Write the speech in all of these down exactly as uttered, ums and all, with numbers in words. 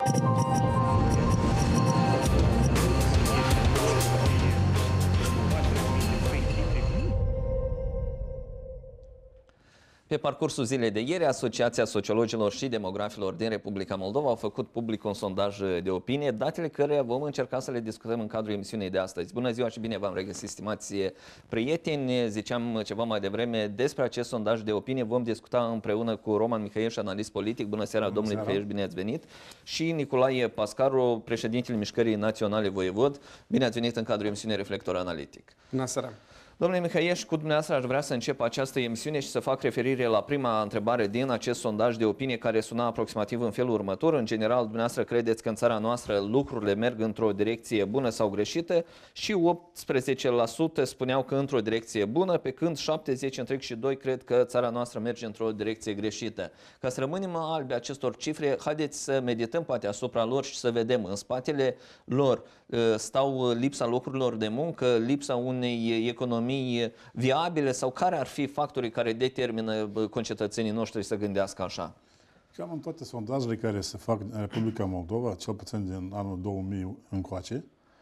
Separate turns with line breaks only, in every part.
Pe parcursul zilei de ieri, Asociația Sociologilor și Demografilor din Republica Moldova au făcut public un sondaj de opinie, datele căreia vom încerca să le discutăm în cadrul emisiunii de astăzi. Bună ziua și bine v-am regăsit, stimați prieteni. Ziceam ceva mai devreme despre acest sondaj de opinie. Vom discuta împreună cu Roman Mihăieș, analist politic. Bună seara, Bună domnule Mihăieș, bine ați venit. Și Nicolae Pascaru, președintele Mișcării Naționale Voievod. Bine ați venit în cadrul emisiunii Reflector Analitic.
Bună seara.
Domnule Mihăieș, cu dumneavoastră aș vrea să încep această emisiune și să fac referire la prima întrebare din acest sondaj de opinie care suna aproximativ în felul următor. În general, dumneavoastră credeți că în țara noastră lucrurile merg într-o direcție bună sau greșită? Și optsprezece la sută spuneau că într-o direcție bună, pe când șaptezeci la doi cred că țara noastră merge într-o direcție greșită. Ca să rămânem albi acestor cifre, haideți să medităm poate asupra lor și să vedem. În spatele lor stau lipsa locurilor de muncă, lipsa unei economii viabile sau care ar fi factorii care determină concetățenii noștri să gândească așa?
Cam în toate sondajele care se fac în Republica Moldova, cel puțin din anul două mii încoace,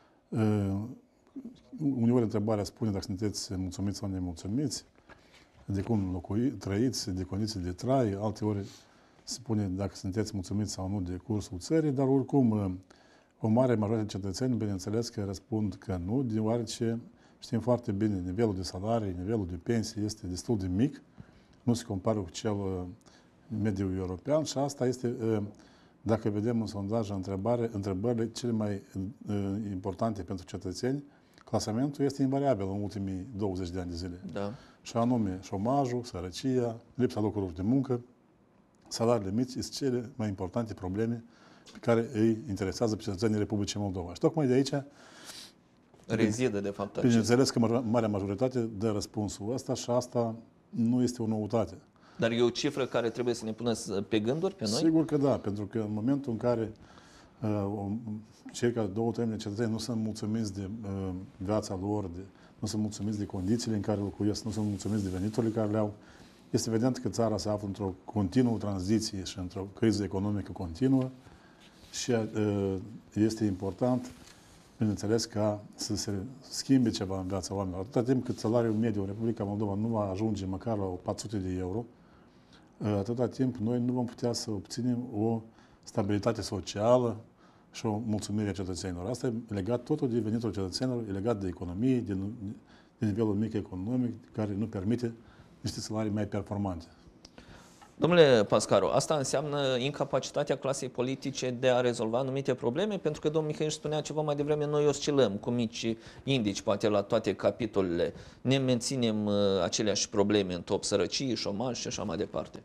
uneori întrebarea spune dacă sunteți mulțumiți sau nemulțumiți, de cum locui, trăiți, de condiții de trai, alteori se spune dacă sunteți mulțumiți sau nu de cursul țării, dar oricum o mare majoritate de cetățeni, bineînțeles că răspund că nu, deoarece știm foarte bine, nivelul de salarii, nivelul de pensie este destul de mic, nu se compară cu cel mediu european și asta este, dacă vedem în sondaj întrebare, întrebările cele mai importante pentru cetățeni, clasamentul este invariabil în ultimii douăzeci de ani de zile. Da. Și anume șomajul, sărăcia, lipsa locurilor de muncă, salariile mici sunt cele mai importante probleme pe care îi interesează pe cetățenii Republicii Moldova. Și tocmai de aici
rezidă, de fapt,
bineînțeles că marea majoritate dă răspunsul ăsta și asta nu este o noutate.
Dar e o cifră care trebuie să ne pună pe gânduri pe noi?
Sigur că da, pentru că în momentul în care uh, circa două treimi de cetățeni nu sunt mulțumiți de uh, viața lor, de, nu sunt mulțumiți de condițiile în care locuiesc, nu sunt mulțumiți de veniturile care le au, este evident că țara se află într-o continuă tranziție și într-o criză economică continuă și uh, este important, bineînțeles, ca să se schimbe ceva în viața oamenilor. Atâta timp cât salariul mediu în Republica Moldova nu va ajunge măcar la patru sute de euro, atâta timp noi nu vom putea să obținem o stabilitate socială și o mulțumire a cetățenilor. Asta e legat totul de venitul cetățenilor, e legat de economie, de, de nivelul mic economic, care nu permite niște salarii mai performante.
Domnule Pascaru, asta înseamnă incapacitatea clasei politice de a rezolva anumite probleme, pentru că domnul Mihăieș spunea ceva mai devreme, noi oscilăm cu mici indici, poate la toate capitolele, ne menținem aceleași probleme în top, sărăcie, șomaj și așa mai departe.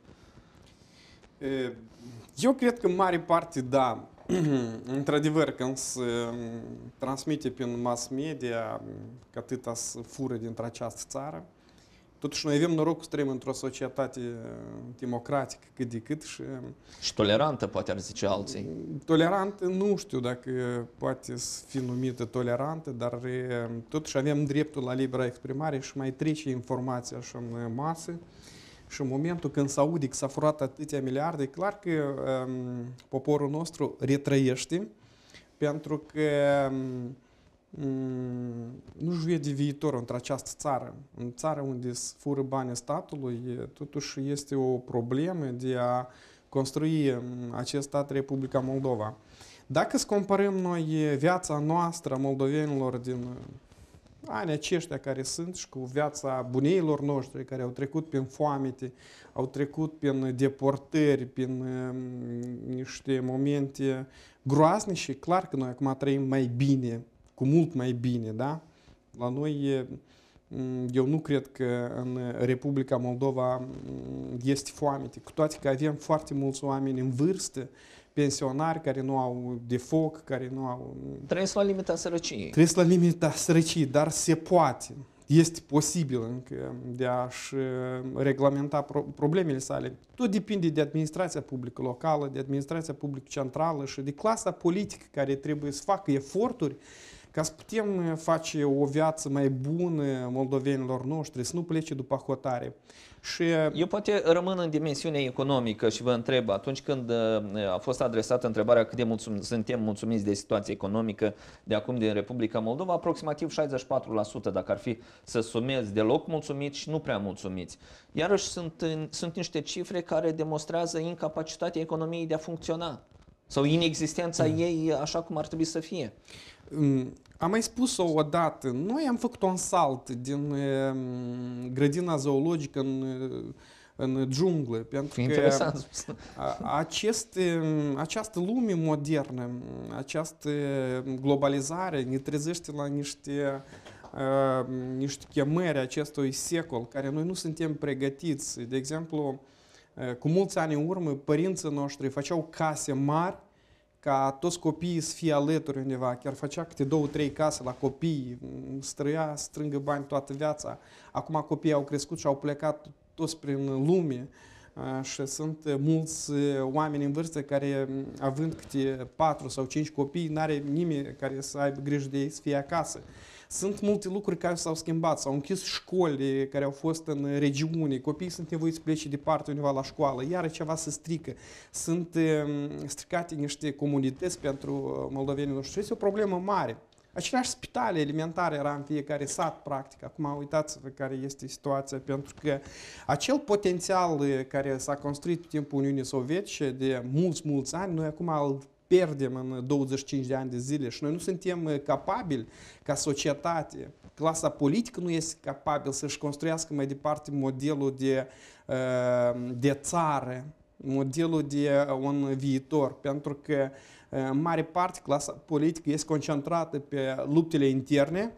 Eu cred că în mare parte, da, într-adevăr, când se transmite prin mass media că atâta se fură dintre această țară, totuși noi avem norocul să trăim într-o societate democratică cât de cât și...
Și tolerantă, poate ar zice alții.
Tolerantă, nu știu dacă poate să fie numită tolerantă, dar totuși avem dreptul la libera exprimare și mai trece informația și în masă. Și în momentul când se aude că s-a furat atâția miliarde, e clar că um, poporul nostru retrăiește, pentru că um, nu-și vede viitor într această țară. În țară unde se fură banii statului, totuși este o problemă de a construi acest stat Republica Moldova. Dacă să comparăm noi viața noastră a moldovenilor din anii aceștia care sunt și cu viața buneilor noștri care au trecut prin foamete, au trecut prin deportări, prin uh, niște momente groaznice, clar că noi acum trăim mai bine, cu mult mai bine, da? La noi, eu nu cred că în Republica Moldova este foamete, cu toate că avem foarte mulți oameni în vârstă, pensionari care nu au de foc, care nu au...
Trăiesc la limita sărăciei.
Trăiesc la limita sărăciei, dar se poate. Este posibil încă de a-și reglamenta problemele sale. Tot depinde de administrația publică locală, de administrația publică centrală și de clasa politică care trebuie să facă eforturi ca ca să putem face o viață mai bună moldovenilor noștri, să nu plece după hotare. Și
eu poate rămân în dimensiunea economică și vă întreb, atunci când a fost adresată întrebarea cât de mulțum, suntem mulțumiți de situația economică de acum din Republica Moldova, aproximativ șaizeci și patru la sută, dacă ar fi să sumezi, deloc mulțumiți și nu prea mulțumiți. Iarăși sunt, sunt niște cifre care demonstrează incapacitatea economiei de a funcționa sau inexistența mm. ei așa cum ar trebui să fie.
Am mai spus-o odată, noi am făcut un salt din uh, grădina zoologică în, în djunglă, pentru
Interesant.
că aceste, această lume modernă, această globalizare ne trezește la niște, uh, niște chemări acestui secol, care noi nu suntem pregătiți. De exemplu, uh, cu mulți ani în urmă, părinții noștri făceau case mari, ca toți copiii să fie alături undeva, chiar făcea câte două, trei case la copii, străia, strângă bani toată viața. Acum copiii au crescut și au plecat toți prin lume și sunt mulți oameni în vârstă care, având câte patru sau cinci copii, n-are nimeni care să aibă grijă de ei să fie acasă. Sunt multe lucruri care s-au schimbat, s-au închis școli care au fost în regiune, copiii sunt nevoiți să plece departe undeva la școală, iar ceva se strică. Sunt stricate niște comunități pentru moldovenii noștri. Este o problemă mare. Aceleași spitale alimentare era în fiecare sat, practic. Acum uitați-vă care este situația, pentru că acel potențial care s-a construit pe timpul Uniunii Sovietice de mulți, mulți ani, noi acum îl pierdem în douăzeci și cinci de ani de zile și noi nu suntem capabili ca societate. Clasa politică nu este capabilă să-și construiască mai departe modelul de, de țară, modelul de un viitor, pentru că în mare parte clasa politică este concentrată pe luptele interne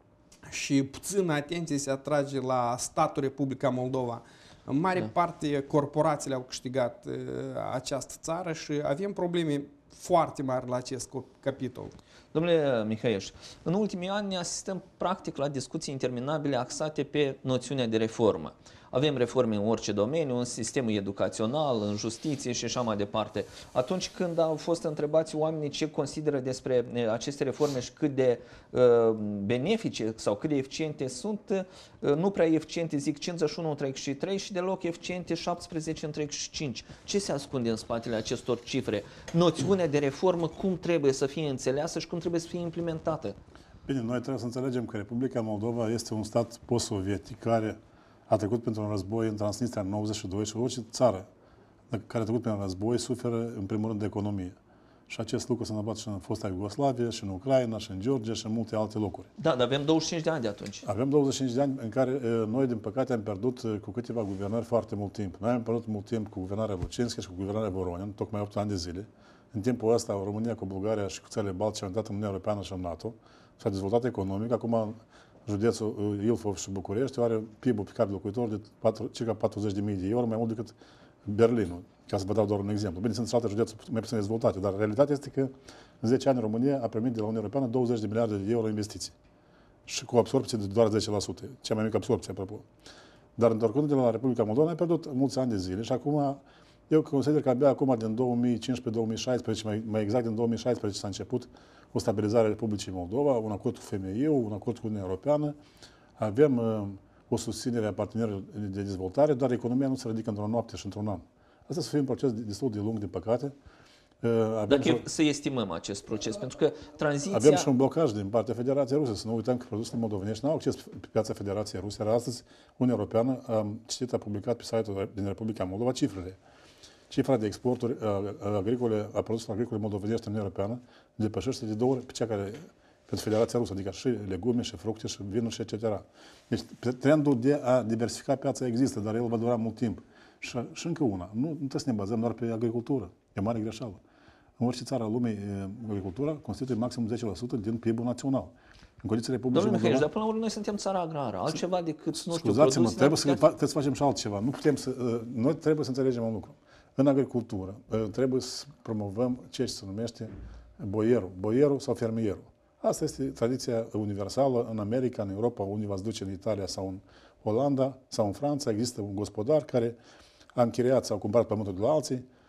și puțină atenție se atrage la statul Republica Moldova. În mare da. parte corporațiile au câștigat uh, această țară și avem probleme foarte mari la acest capitol.
Domnule Mihăieș, în ultimii ani ne asistăm practic la discuții interminabile axate pe noțiunea de reformă. Avem reforme în orice domeniu, în sistemul educațional, în justiție și așa mai departe. Atunci când au fost întrebați oamenii ce consideră despre aceste reforme și cât de uh, benefice sau cât de eficiente sunt, uh, nu prea eficiente, zic cincizeci și unu virgulă treizeci și trei și deloc eficiente șaptesprezece virgulă treizeci și cinci. Ce se ascunde în spatele acestor cifre? Noțiunea de reformă, cum trebuie să fie înțeleasă și cum trebuie să fie implementată?
Bine, noi trebuie să înțelegem că Republica Moldova este un stat post-sovietic care a trecut pentru un război în Transnistria în nouăzeci și doi și orice țară care a trecut prin război suferă în primul rând de economie. Și acest lucru s-a întâmplat și în fosta Iugoslavie, și în Ucraina, și în Georgia, și în multe alte locuri.
Da, dar avem douăzeci și cinci de ani de atunci.
Avem douăzeci și cinci de ani în care noi, din păcate, am pierdut cu câteva guvernări foarte mult timp. Noi am pierdut mult timp cu guvernarea Lucinski și cu guvernarea Voronin, tocmai opt ani de zile. În timpul ăsta, România cu Bulgaria și cu țările Baltice au intrat în Uniunea Europeană și în NATO. S-a dezvoltat economic. Acum, județul Ilfov și București are P I B-ul pe cap de locuitor de circa patruzeci de mii de euro, mai mult decât Berlinul, ca să vă dau doar un exemplu. Bine, sunt și alte județuri mai puțin dezvoltate, dar realitatea este că în zece ani România a primit de la Uniunea Europeană douăzeci de miliarde de euro investiții. Și cu absorpție de doar zece la sută, cea mai mică absorpție, apropo. Dar întorcându-te la Republica Moldova, ai pierdut mulți ani de zile și acum, eu consider că abia acum, din două mii cincisprezece două mii șaisprezece, mai, mai exact din două mii șaisprezece s-a început o stabilizare a Republicii Moldova, un acord cu F M I-ul, un acord cu Uniunea Europeană. Avem uh, o susținere a partenerilor de dezvoltare, dar economia nu se ridică într-o noapte și într-un an. Asta să fie un proces destul de lung, din păcate. Uh, avem
Dacă să estimăm acest proces, pentru că tranziția...
Avem și un blocaj din partea Federației Ruse. Să nu uităm că produsele moldovenești nu au acces pe piața Federației Ruse. Astăzi, Uniunea Europeană a citit, a publicat pe site-ul din Republica Moldova cifrele. Cifra de exporturi agricole, a produselor agricole moldovenești în Uniunea Europeană depășește de două ori pe cea care pentru Federația Rusă, adică și legume, și fructe, și vinuri, și et cetera. Deci trendul de a diversifica piața există, dar el va dura mult timp. Și, și încă una, nu, nu trebuie să ne bazăm doar pe agricultură. E mare greșeală. În orice țară a lumii, agricultura constituie maxim zece la sută din P I B-ul național. În condițiile Republicii
Domnule Mihăieș, dar până la urmă noi suntem țara agrară, altceva decât, nu știu,
scuzați-mă, trebuie să, trebuie să facem și altceva. Nu putem să, noi trebuie să înțelegem un lucru. În agricultură trebuie să promovăm ceea ce se numește boierul, boierul sau fermierul. Asta este tradiția universală în America, în Europa, unde v-ați duce în Italia sau în Olanda sau în Franța. Există un gospodar care a închiriat sau cumpărat pământul de la alții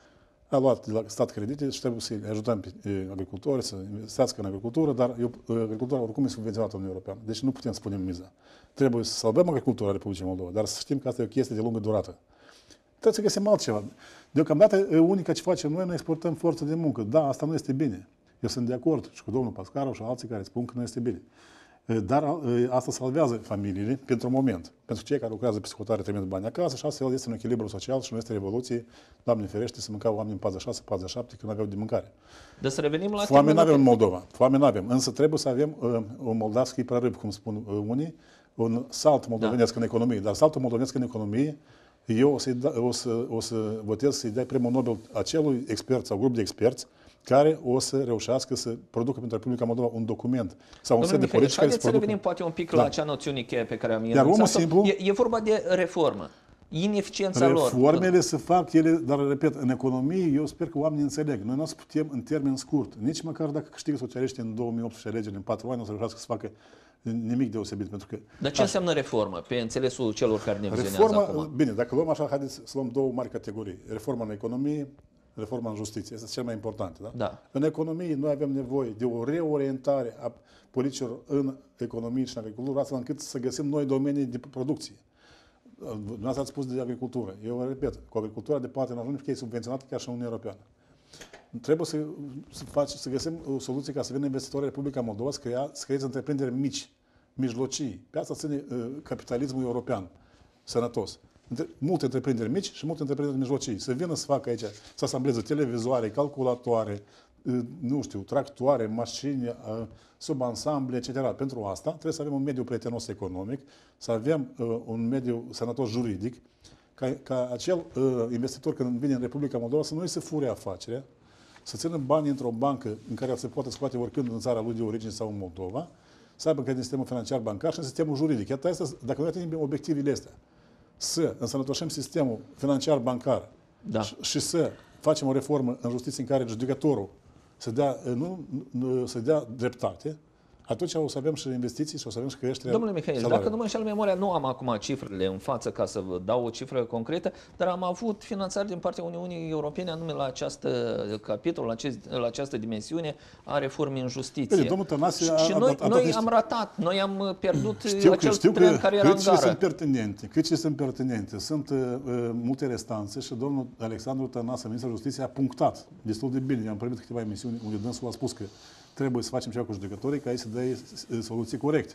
a luat de la stat credite și trebuie să-i ajutăm pe agricultori să investească în agricultură, dar agricultura oricum e subvenționată în Uniunea Europeană. Deci nu putem să punem miza. Trebuie să salvăm agricultura Republicii Moldova, dar să știm că asta e o chestie de lungă durată. Trebuie să găsim altceva. Deocamdată, unica ce facem noi, noi exportăm forță de muncă. Da, asta nu este bine. Eu sunt de acord și cu domnul Pascaru și alții care spun că nu este bine. Dar asta salvează familiile pentru moment. Pentru cei care lucrează pe scutare trimit bani acasă și astfel este un echilibru social și nu este revoluție, Doamne ferește, să mâncau oamenii în patruzeci și șase patruzeci și șapte când aveau de mâncare.
Deci să revenim la
Foame nu avem în Moldova. Foame nu avem. Însă trebuie să avem uh, un moldavski prărâb, cum spun uh, unii, un salt moldovenesc da. în economie. Dar saltul moldovenesc în economie, eu o să, da, o să, o să votez să-i dai premiul Nobel acelui expert sau grup de experți care o să reușească să producă pentru Republica Moldova un document sau un set de politici care să
producă. Haideți să revenim poate un pic da. la acea noțiune cheie pe care am enunțat-o. E, e vorba de reformă. Ineficiența lor.
Reformele se fac ele, dar repet, în economie eu sper că oamenii înțeleg. Noi nu o să putem în termen scurt, nici măcar dacă câștigă socialiștii în două mii optsprezece alegeri, în patru ani, nu o să reușească să facă nimic deosebit. Pentru că,
dar ce înseamnă reformă, pe înțelesul celor care ne vizionează
reforma,
acum?
Bine, dacă luăm așa, haideți să luăm două mari categorii. Reforma în economie, reforma în justiție. Este cel mai important. Da?
Da.
În economie noi avem nevoie de o reorientare a politicilor în economie și în agricultură, astfel încât să găsim noi domenii de producție. Dumneavoastră ați spus de agricultură. Eu repet, cu agricultura de poate în ajunge că e subvenționată chiar și în Uniunea Europeană. Trebuie să, să, faci, să găsim o soluție ca să vină investitori în Republica Moldova, să, crea, să creeze întreprinderi mici, mijlocii. Pe asta ține uh, capitalismul european, sănătos. Între, multe întreprinderi mici și multe întreprinderi mijlocii. Să vină să facă aici, să asambleze televizoare, calculatoare, uh, nu știu, tractoare, mașini, uh, subansamble, et cetera. Pentru asta trebuie să avem un mediu prietenos economic, să avem uh, un mediu sănătos juridic, ca, ca acel uh, investitor când vine în Republica Moldova să nu-i se fure afacerea, să țină banii într-o bancă în care se poate scoate oricând în țara lui de origine sau în Moldova, să aibă încredere în sistemul financiar bancar și în sistemul juridic. Iată, asta, dacă noi atingem obiectivele astea, să însănătoșim sistemul financiar bancar
da.
și, și să facem o reformă în justiție în care judecătorul să dea, nu, nu, să dea dreptate, atunci o să avem și investiții și o să avem și creșterea.
Domnule Mihail, dacă nu mă înșel memoria, nu am acum cifrele în față ca să vă dau o cifră concretă, dar am avut finanțări din partea Uniunii Europene anume la această capitol, la, acest, la această dimensiune a reformei în justiție.
Bine, domnul Tănase
și
a,
și
a,
noi,
a, a
noi
niște...
am ratat, noi am pierdut
știu
acel
că, știu
tren
că,
care era în gară.
sunt pertinente, cât ce sunt pertinente. Sunt uh, multe restanțe și domnul Alexandru Tănase, ministrul Justiției, a punctat destul de bine. Am primit câteva emisiuni unde dânsul a spus că trebuie să facem ceva cu judecătorii ca ei să dea soluții corecte.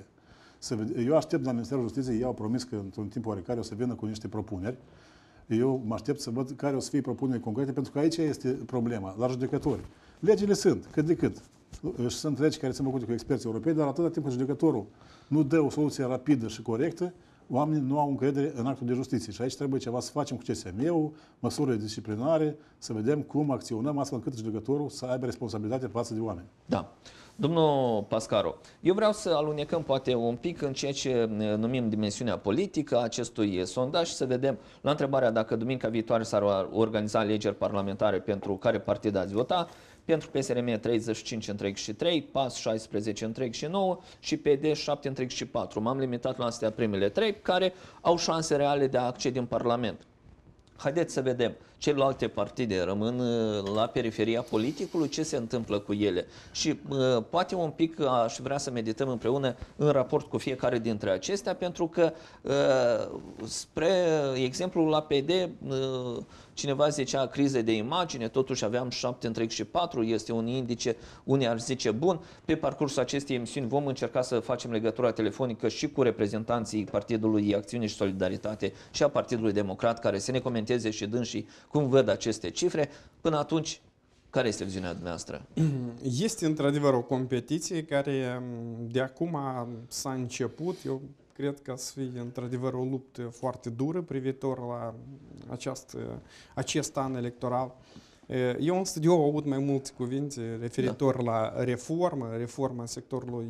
Eu aștept de la Ministerul Justiției, ei au promis că într-un timp oarecare o să vină cu niște propuneri. Eu mă aștept să văd care o să fie propuneri concrete, pentru că aici este problema, la judecători. Legile sunt, cât de cât. Și sunt legi care sunt făcute cu experții europeni, dar atâta timp cât judecătorul nu dă o soluție rapidă și corectă, oamenii nu au încredere în actul de justiție. Și aici trebuie ceva să facem cu C S M-ul, măsurile disciplinare, să vedem cum acționăm astfel încât judecătorul să aibă responsabilitate față de oameni.
Da. Domnul Pascaru, eu vreau să alunecăm poate un pic în ceea ce numim dimensiunea politică a acestui sondaj și să vedem la întrebarea dacă duminica viitoare s-ar organiza alegeri parlamentare, pentru care partid ați vota. Pentru P S R M treizeci și cinci întreg și trei, P A S șaisprezece întreg și nouă și P D șapte întreg și patru. M-am limitat la astea primele trei care au șanse reale de a accede în Parlament. Haideți să vedem. Celelalte partide rămân la periferia politicului, ce se întâmplă cu ele? Și uh, poate un pic aș vrea să medităm împreună în raport cu fiecare dintre acestea, pentru că, uh, spre exemplu, la P D, uh, cineva zicea crize de imagine, totuși aveam șapte întreg și patru, este un indice, unii ar zice bun. Pe parcursul acestei emisiuni vom încerca să facem legătura telefonică și cu reprezentanții Partidului Acțiune și Solidaritate și a Partidului Democrat, care să ne comenteze și dânsii cum văd aceste cifre. Până atunci, care este viziunea dumneavoastră?
Este într-adevăr o competiție care de acum s-a început. Eu cred că să fie într-adevăr o luptă foarte dură privitor la această, acest an electoral. Eu în studiu am avut mai multe cuvinte referitor da. la reformă, reforma sectorului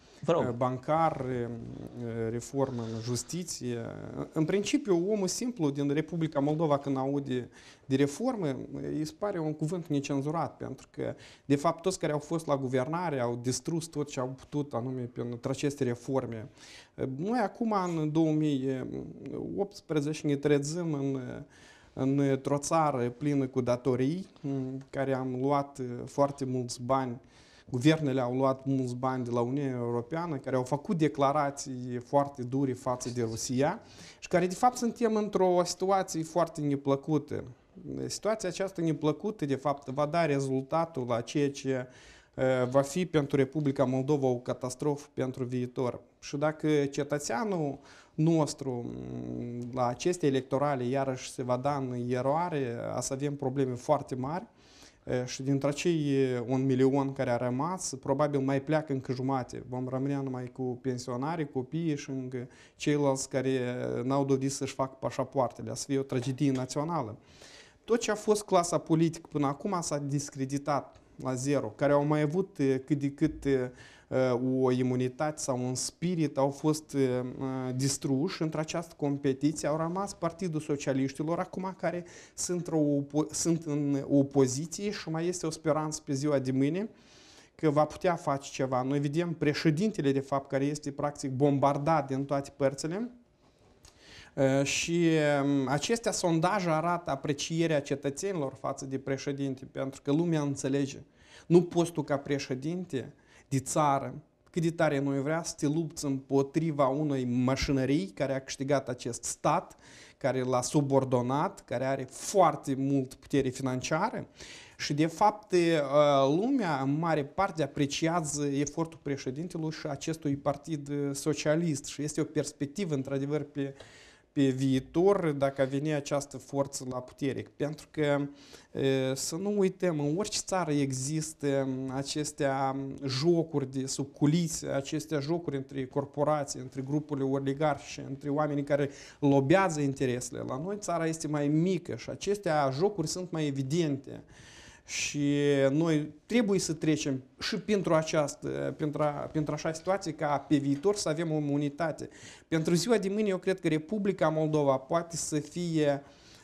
bancar, reformă în justiție. În principiu, omul simplu din Republica Moldova, când aude de reformă, îi se pare un cuvânt necenzurat, pentru că, de fapt, toți care au fost la guvernare au distrus tot ce au putut, anume pentru aceste reforme. Noi acum, în două mii optsprezece, ne trezăm în într-o țară plină cu datorii, care am luat foarte mulți bani, guvernele au luat mulți bani de la Uniunea Europeană, care au făcut declarații foarte dure față de Rusia și care de fapt suntem într-o situație foarte neplăcută. Situația aceasta neplăcută, de fapt, va da rezultatul la ceea ce va fi pentru Republica Moldova o catastrofă pentru viitor. Și dacă cetățeanul nostru la aceste electorale iarăși se va da în eroare, a să avem probleme foarte mari și dintre acei un milion care a rămas, probabil mai pleacă încă jumate. Vom rămâne numai cu pensionarii, copiii și încă ceilalți care n-au dorit să-și facă pașapoartele. Să fie o tragedie națională. Tot ce a fost clasa politică până acum s-a discreditat la zero, care au mai avut cât de cât o imunitate sau un spirit, au fost distruși într această competiție, au rămas Partidul Socialiștilor acum care sunt, o, sunt în opoziție și mai este o speranță pe ziua de mâine că va putea face ceva. Noi vedem președintele, de fapt, care este practic bombardat din toate părțile. Și acestea sondaje arată aprecierea cetățenilor față de președinte, pentru că lumea înțelege. Nu poți tu ca președinte de țară, cât de tare nu vrea să te lupți împotriva unei mașinării care a câștigat acest stat, care l-a subordonat, care are foarte mult putere financiară. Și de fapt lumea în mare parte apreciază efortul președintelui și acestui partid socialist și este o perspectivă într-adevăr pe pe viitor dacă a veni această forță la putere. Pentru că să nu uităm, în orice țară există acestea jocuri de sub culise, acestea jocuri între corporații, între grupurile oligarhice, între oamenii care lobează interesele. La noi țara este mai mică și acestea jocuri sunt mai evidente. Și noi trebuie să trecem și pentru această, pentru, a, pentru așa situație ca pe viitor să avem o imunitate. Pentru ziua de mâine eu cred că Republica Moldova poate să fie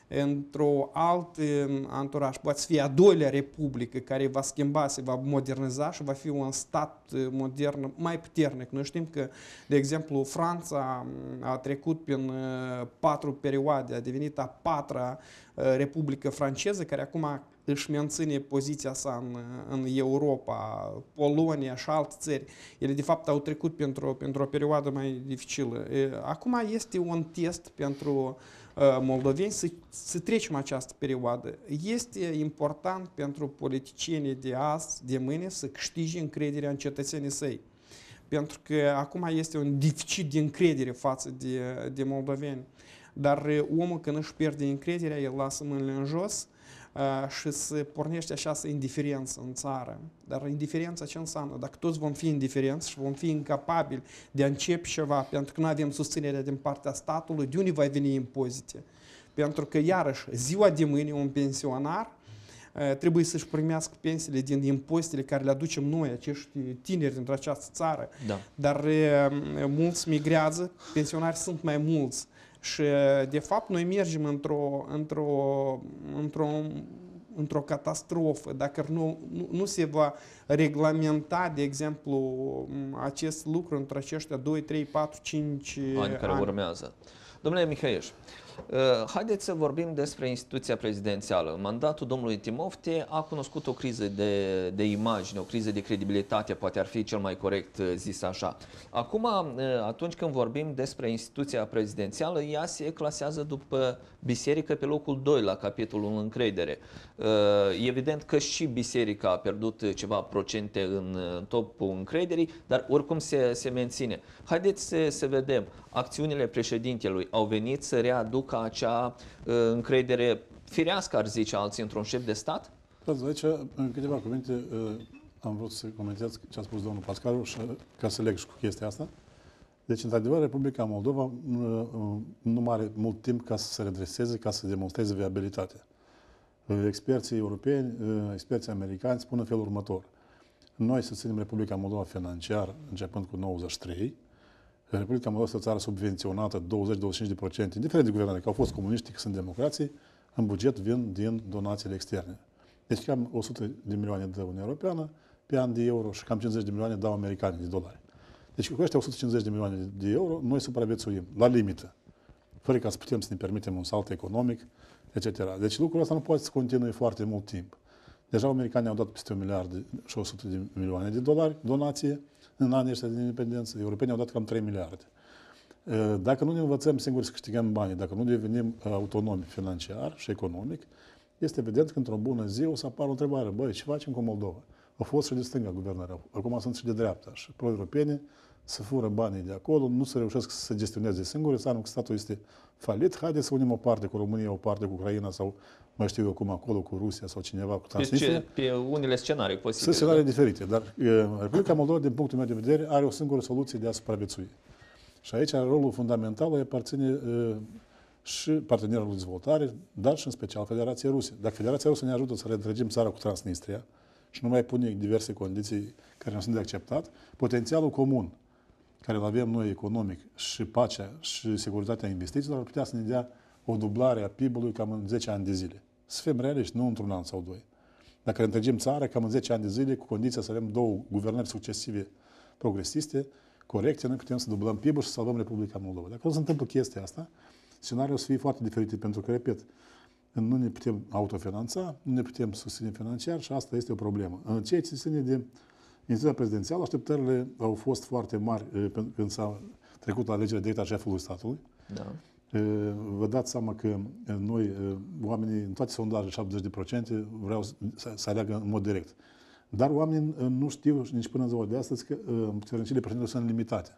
într-o altă anturaj, poate să fie a doilea republică care va schimba, se va moderniza și va fi un stat modern mai puternic. Noi știm că, de exemplu, Franța a trecut prin patru perioade, a devenit a patra republică franceză, care acum își menține poziția sa în, în Europa, Polonia și alte țări. Ele, de fapt, au trecut pentru, pentru o perioadă mai dificilă. Acum este un test pentru moldoveni să, să trecem această perioadă. Este important pentru politicienii de azi, de mâine, să câștige încrederea în cetățenii săi. Pentru că acum este un deficit de încredere față de, de moldoveni. Dar omul, când își pierde încrederea, el lasă mâinile în jos și se pornește așa să indiferență în țară. Dar indiferența ce înseamnă? Dacă toți vom fi indiferenți și vom fi incapabili de a începe ceva, pentru că nu avem susținerea din partea statului, de unde va veni impozite? Pentru că, iarăși, ziua de mâine, un pensionar trebuie să-și primească pensiile din impozitele care le aducem noi, acești tineri dintr această țară. Da. Dar mulți migrează, pensionari sunt mai mulți. Și, de fapt, noi mergem într-o într-o, într-o, într-o catastrofă. Dacă nu, nu, nu se va reglamenta, de exemplu, acest lucru între aceștia doi, trei, patru, cinci
ani care
ani.
urmează. Domnule Mihăieș, haideți să vorbim despre instituția prezidențială. În mandatul domnului Timofte a cunoscut o criză de, de imagine, o criză de credibilitate, poate ar fi cel mai corect zis așa. Acum, atunci când vorbim despre instituția prezidențială, ea se clasează după biserică pe locul doi la capitolul încredere. Evident că și biserica a pierdut ceva procente în topul încrederii, dar oricum se, se menține. Haideți să, să vedem, acțiunile președintelui au venit să readucă acea uh, încredere firească, ar zice alții, într-un șef de stat?
Aici, în câteva cuvinte, uh, am vrut să comentez ce a spus domnul Pascaru și ca să leg și cu chestia asta. Deci, într-adevăr, Republica Moldova uh, nu mai are mult timp ca să se redreseze, ca să demonstreze viabilitatea. Uh, experții europeni, uh, experții americani spun în felul următor. Noi susținem Republica Moldova financiar începând cu nouăzeci și trei. Republica Moldova este o țară subvenționată douăzeci la douăzeci și cinci la sută, indiferent de guvernare, că au fost comuniști, că sunt democrații, în buget vin din donațiile externe. Deci cam o sută de milioane de Uniunea Europeană pe an de euro și cam cincizeci de milioane dau americani de dolari. Deci cu ăștia o sută cincizeci de milioane de euro noi supraviețuim, la limită, fără ca să putem să ne permitem un salt economic et cetera. Deci lucrul ăsta nu poate să continue foarte mult timp. Deja americanii au dat peste un miliard și o sută de milioane de dolari donație în anii ăștia de independență. Europenii au dat cam trei miliarde. Dacă nu ne învățăm singuri să câștigăm bani, dacă nu devenim autonomi financiar și economic, este evident că într-o bună zi o să apară o întrebare. Băi, ce facem cu Moldova? Au fost și de stânga guvernarea, acum sunt și de dreapta. Și pro-europeni să fură banii de acolo, nu se reușesc să gestioneze singuri, înseamnă că statul este falit. Haideți să unim o parte cu România, o parte cu Ucraina sau mai știu eu cum acolo, cu Rusia sau cineva, cu Transnistria.
Pe, pe unele scenarii posibile.
Sunt scenarii
da?
diferite, dar e, Republica Moldova, din punctul meu de vedere, are o singură soluție de a supraviețui. Și aici rolul fundamental îi aparține e, și partenerilor de dezvoltare, dar și în special Federația Rusă. Dacă Federația Rusă ne ajută să reîntregim țara cu Transnistria și nu mai pune diverse condiții care nu sunt de acceptat, potențialul comun care îl avem noi economic și pacea și securitatea investițiilor ar putea să ne dea o dublare a P I B-ului cam în zece ani de zile. Să fim realiști, nu într-un an sau doi. Dacă reîntregim țara, cam în zece ani de zile, cu condiția să avem două guvernări succesive progresiste, corecte, noi putem să dublăm P I B-ul și să salvăm Republica Moldova. Dacă nu se întâmplă chestia asta, scenariul o să fie foarte diferit, pentru că, repet, nu ne putem autofinanța, nu ne putem susține financiar și asta este o problemă. În ceea ce ține de inițiativa prezidențială, așteptările au fost foarte mari când s-a trecut la alegerea directă a șefului statului.
Da.
Vă dați seama că noi, oamenii, în toate sondajele, șaptezeci la sută vreau să, să aleagă în mod direct. Dar oamenii nu știu nici până în ziua de astăzi că țărâncile președintelui sunt limitate.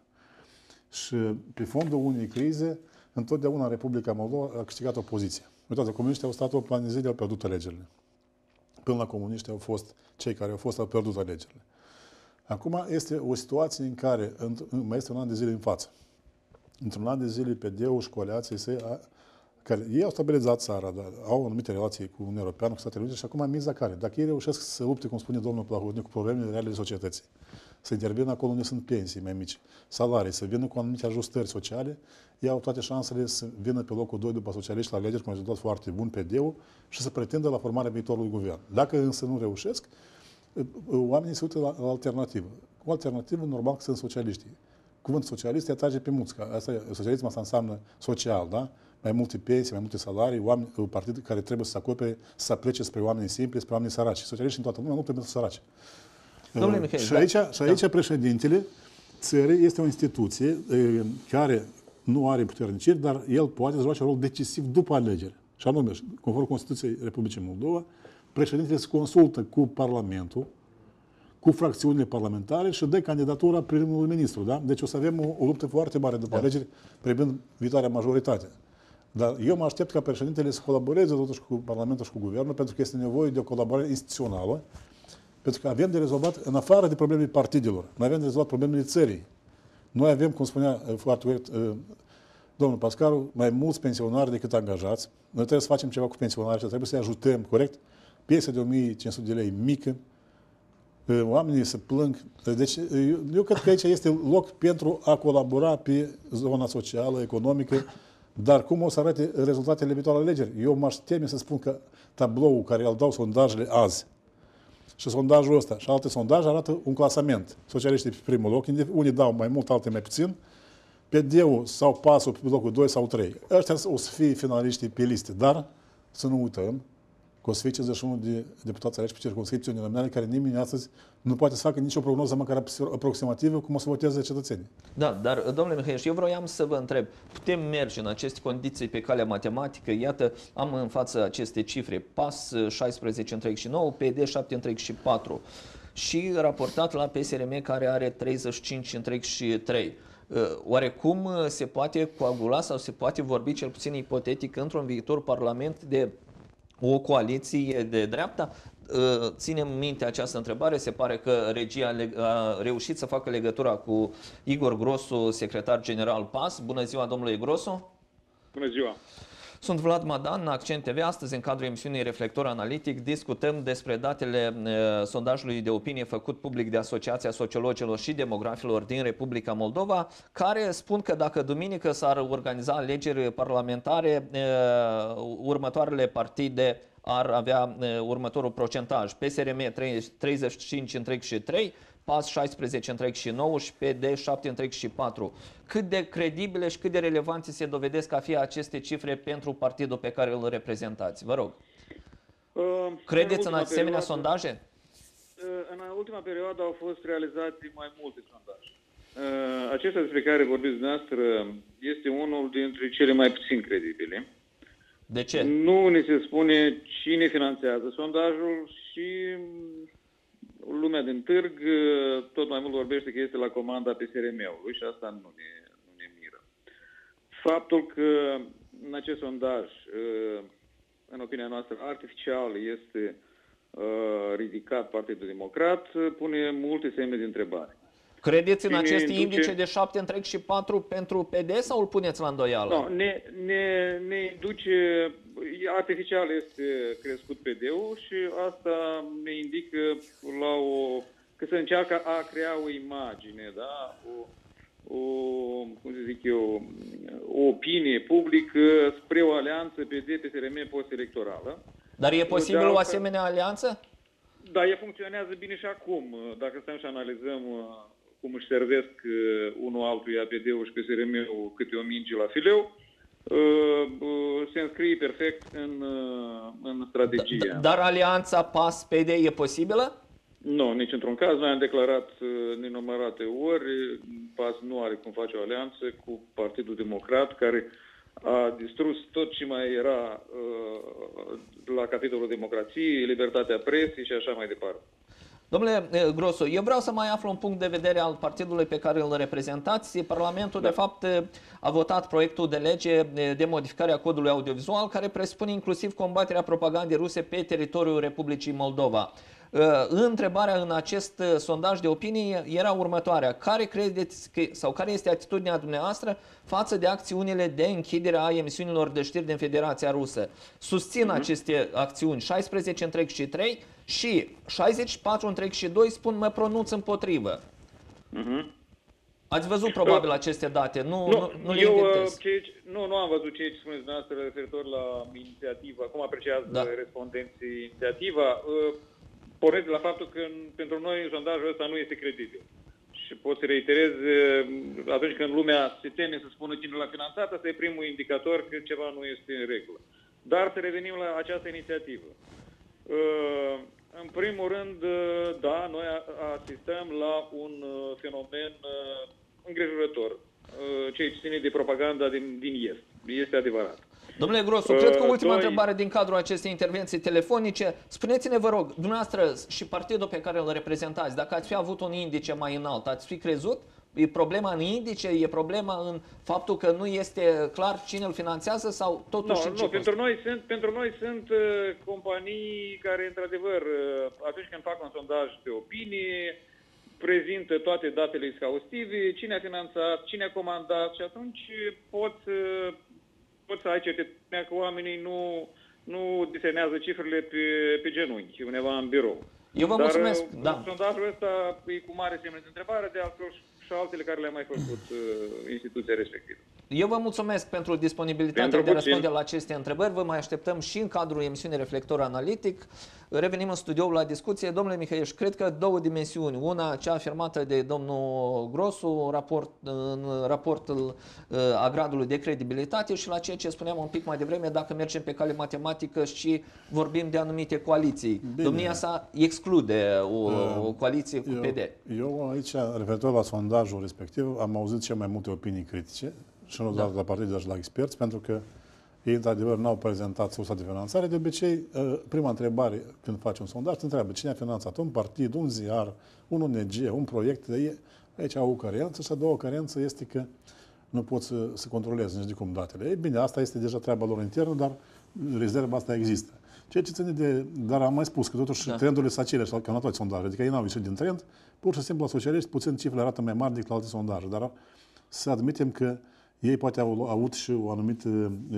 Și pe fondul unei crize, întotdeauna Republica Moldova a câștigat o poziție. Uitați, comuniștii au stat opt ani de zile, au pierdut alegerile. Până la comuniști au fost cei care au fost, au pierdut alegerile. Acum este o situație în care mai este un an de zile în față. Într-un an de zile, P D-ul și coaliații săi, care ei au stabilizat țara, dar au anumite relații cu Uniunea Europeană, cu Statele Unite și acum miza care? Dacă ei reușesc să lupte, cum spune domnul Plahotnic, cu problemele reale ale societății, să intervină acolo unde sunt pensii mai mici, salarii, să vină cu anumite ajustări sociale, ei au toate șansele să vină pe locul doi după socialiști la alegeri cu un rezultat foarte bun, P D-ul, și să pretindă la formarea viitorului guvern. Dacă însă nu reușesc, oamenii se uită la, la alternativă. O alternativă, normal, că sunt socialiștii. Cuvântul socialist îi atrage pe mulți. Asta, socialism asta înseamnă social, da? Mai multe pensii, mai multe salarii, oameni, partid care trebuie să se acopere, să se aplece spre oamenii simpli, spre oamenii săraci. Socialiștii în toată lumea nu trebuie să săraci.
Domnule Mihail,
și aici, da. și aici da. Președintele țării este o instituție e, care nu are puterniciri, dar el poate să joace un rol decisiv după alegeri. Și anume, conform Constituției Republicii Moldova, președintele se consultă cu Parlamentul, cu fracțiunile parlamentare și dă candidatura primului ministru. Da? Deci o să avem o, o luptă foarte mare după da. alegeri, privind viitoarea majoritate. Dar eu mă aștept ca președintele să colaboreze totuși cu Parlamentul și cu Guvernul, pentru că este nevoie de o colaborare instituțională, pentru că avem de rezolvat, în afară de problemele partidelor, noi avem de rezolvat problemele țării. Noi avem, cum spunea foarte corect domnul Pascaru, mai mulți pensionari decât angajați. Noi trebuie să facem ceva cu pensionarii, trebuie să-i ajutăm, corect? Piesa de o mie cinci sute de lei mică, oamenii se plâng. Deci, eu, eu cred că aici este loc pentru a colabora pe zona socială, economică, dar cum o să arate rezultatele viitoare alegeri? Eu m-aș teme să spun că tabloul care îl dau sondajele azi și sondajul ăsta și alte sondaje arată un clasament. Socialiștii pe primul loc, unii dau mai mult, alții mai puțin, P D-ul sau PAS-ul pe locul doi sau trei. Ăștia o să fie finaliștii pe liste, dar să nu uităm că o să fie cincizeci și unu de deputați aleși pe circumscripții uninominale, care nimeni astăzi nu poate să facă nicio prognoză măcar aproximativă cum o să voteze cetățenii. Da,
dar, domnule Mihail, eu vroiam să vă întreb, putem merge în aceste condiții pe calea matematică? Iată, am în față aceste cifre, PAS șaisprezece virgulă treizeci și nouă, P D șapte virgulă treizeci și patru și raportat la P S R M care are treizeci și cinci virgulă treizeci și trei. Oarecum se poate coagula sau se poate vorbi, cel puțin ipotetic, într-un viitor parlament de o coaliție de dreapta? Ținem minte această întrebare. Se pare că regia a reușit să facă legătura cu Igor Grosu, secretar general PAS. Bună ziua, domnule Grosu!
Bună ziua!
Sunt Vlad Madan, Accent T V. Astăzi, în cadrul emisiunii Reflector Analitic, discutăm despre datele uh, sondajului de opinie făcut public de Asociația Sociologilor și Demografilor din Republica Moldova, care spun că dacă duminică s-ar organiza alegeri parlamentare, uh, următoarele partide ar avea uh, următorul procentaj. P S R M treizeci și cinci virgulă trei, P A S șaisprezece virgulă nouă și P D șapte virgulă patru. Cât de credibile și cât de relevante se dovedesc a fi aceste cifre pentru partidul pe care îl reprezentați? Vă rog.
Uh,
Credeți în,
în
asemenea
perioadă,
sondaje?
În ultima perioadă au fost realizate mai multe sondaje. Acesta despre care vorbiți dumneavoastră este unul dintre cele mai puțin credibile.
De ce?
Nu ni se spune cine finanțează sondajul și lumea din târg tot mai mult vorbește că este la comanda P S R M-ului și asta nu ne, nu ne miră. Faptul că în acest sondaj, în opinia noastră, artificial este ridicat Partidul Democrat, pune multe semne de întrebare.
Credeți în
ne
acest
induce...
indice de șapte virgulă patru pentru P D sau îl puneți la îndoială?
No, ne, ne, ne induce, artificial este crescut P D-ul și asta ne indică la o, că se încearcă a crea o imagine, da? o, o, cum să zic eu, o opinie publică spre o alianță P D P S R M post-electorală.
Dar e posibil
de
o asemenea alianță?
Da, ea funcționează bine și acum. Dacă stăm și analizăm cum își servesc unul altuia P D-ul și P S R M-ul câte o minge la fileu, se înscrie perfect în, în strategia.
Dar alianța P A S P D e posibilă?
Nu, nici într-un caz. Noi am declarat nenumărate ori, P A S nu are cum face o alianță cu Partidul Democrat, care a distrus tot ce mai era uh, la capitolul democrației, libertatea presei și așa mai departe.
Domnule Grosu, eu vreau să mai aflu un punct de vedere al partidului pe care îl reprezentați. Parlamentul, da. de fapt, a votat proiectul de lege de modificare a codului audiovizual, care presupune inclusiv combaterea propagandei ruse pe teritoriul Republicii Moldova. Întrebarea în acest sondaj de opinie era următoarea. Care credeți că, sau care este atitudinea dumneavoastră față de acțiunile de închidere a emisiunilor de știri din Federația Rusă? Susțin uh-huh. aceste acțiuni șaisprezece virgulă trei și șaizeci și patru virgulă doi spun mă pronunț împotrivă. Uh-huh. Ați văzut probabil aceste date, nu, nu, nu, nu le
eu,
inventez.
Ce, nu, nu am văzut ce spuneți dumneavoastră referitor la inițiativa, cum apreciază da. respondenții inițiativa. Pornesc de la faptul că pentru noi sondajul ăsta nu este credibil. Și pot să reiterez, atunci când lumea se teme să spună cine l-a finanțat, ăsta e primul indicator că ceva nu este în regulă. Dar să revenim la această inițiativă. În primul rând, da, noi asistăm la un fenomen îngrijorător, ce ține de propaganda din, din Est. Este adevărat.
Domnule Grosu, cred că ultima Doi... întrebare din cadrul acestei intervenții telefonice. Spuneți-ne, vă rog, dumneavoastră și partidul pe care îl reprezentați, dacă ați fi avut un indice mai înalt, ați fi crezut? E problema în indice? E problema în faptul că nu este clar cine îl finanțează sau totuși?
Nu, nu pentru, noi sunt, pentru noi sunt uh, companii care, într-adevăr, uh, atunci când fac un sondaj de opinie, prezintă toate datele exhaustive, cine a finanțat, cine a comandat și atunci pot... Uh, Poți să ai certitudinea că oamenii nu, nu desenează cifrele pe, pe genunchi, undeva în birou.
Eu vă
Dar
mulțumesc. Da.
sondajul ăsta e cu mare semne de întrebare, de altfel și altele care le-a mai făcut uh, instituția respectivă.
Eu vă mulțumesc pentru disponibilitatea pentru de a răspunde la aceste întrebări. Vă mai așteptăm și în cadrul emisiunii Reflector Analitic. Revenim în studio la discuție. Domnule Mihăieș, cred că două dimensiuni. Una, cea afirmată de domnul Grosu raport, în raportul uh, a gradului de credibilitate și la ceea ce spuneam un pic mai devreme, dacă mergem pe cale matematică și vorbim de anumite coaliții. Bine. Domnia sa exclude o, o coaliție cu
eu,
P D.
Eu aici, referitor la sondajul respectiv, am auzit cel mai multe opinii critice, și nu doar da. la partid, dar și la experți, pentru că ei, într-adevăr, n-au prezentat sursa de finanțare. De obicei, prima întrebare când faci un sondaj, te întreabă cine a finanțat un partid, un ziar, un O N G, un proiect. De aici au o carență și a doua carență este că nu pot să, să controleze nici de cum datele. Ei bine, asta este deja treaba lor internă, dar rezerva asta există. Ceea ce ține de... Dar am mai spus că totuși da. trendurile sunt aceleași ca la toate sondaje. Adică ei n-au ieșit din trend, pur și simplu la socialiști puțin cifrele arată mai mari decât la alte sondaje. Dar să admitem că ei poate au avut și o anumită,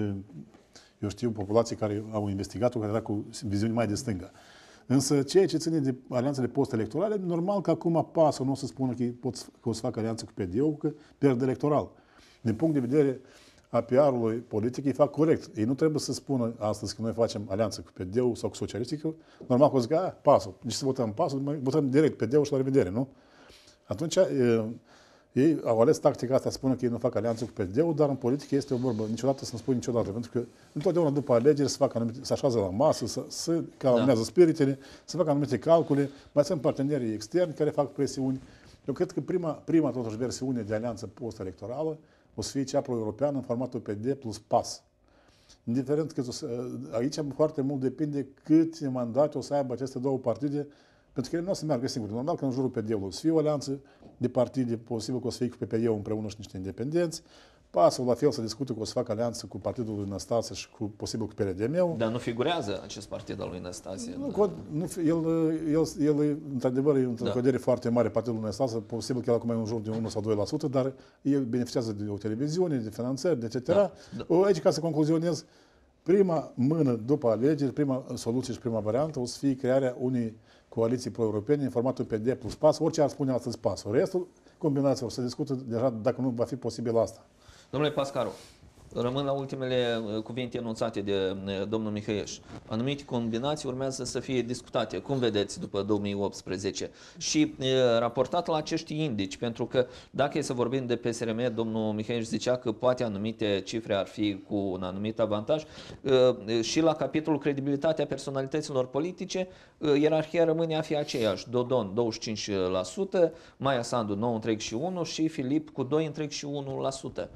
eu știu, populație care au investigat-o, care era cu viziuni mai de stânga. Însă, ceea ce ține de alianțele post-electorale, normal că acum pasă, nu o să spună că, pot, că o să facă alianță cu P D-ul, că pierd electoral. Din punct de vedere a P R-ului politic, ei fac corect. Ei nu trebuie să spună astăzi că noi facem alianță cu P D U sau cu socialiștii, că normal că o zic, a, pasul. Deci să votăm pasul, votăm direct P D U și la revedere, nu? Atunci, e, ei au ales tactica asta, spune că ei nu fac alianță cu P D U, dar în politică este o vorbă, niciodată să nu spui niciodată, pentru că întotdeauna după alegeri să facă anumite, să așează la masă, să, să calmează da. spiritele, să facă anumite calcule, mai sunt partenerii externi care fac presiuni. Eu cred că prima, prima totuși versiune de alianță post-electorală o să fie cea pro-europeană în formatul P D plus P A S. Indiferent că aici foarte mult depinde câte mandate o să aibă aceste două partide, pentru că ele nu o să meargă singure. Normal că în jurul P D-ului o să fie o alianță de partide, posibil că o să fie cu P P E-ul împreună și niște independenți. P A S-ul la fel să discute că o să facă alianță cu partidul lui Năstase și cu, posibil cu P R D M-ul.
Dar nu figurează acest partid al lui Năstase?
Nu, în... nu, el, el, el, într-adevăr, e într-o da. cădere foarte mare partidul lui Năstase, posibil că el acum e în jur de unu sau doi la sută, dar el beneficiază de o televiziune, de finanțări, de et cetera. Da. Da. Aici, ca să concluzionez, prima mână după alegeri, prima soluție și prima variantă o să fie crearea unei coaliții pro-europene în formatul P D plus P A S, orice ar spune astăzi P A S. Restul combinațiilor se discută deja dacă nu va fi posibil asta.
Domnule Pascaru, rămân la ultimele cuvinte enunțate de domnul Mihăieș. Anumite combinații urmează să fie discutate. Cum vedeți după două mii optsprezece? Și e, raportat la acești indici, pentru că dacă e să vorbim de P S R M, domnul Mihăieș zicea că poate anumite cifre ar fi cu un anumit avantaj. E, și la capitolul credibilitatea personalităților politice, e, ierarhia rămâne a fi aceeași. Dodon douăzeci și cinci la sută, Maia Sandu nouă virgulă unu la sută și Filip cu doi virgulă unu la sută.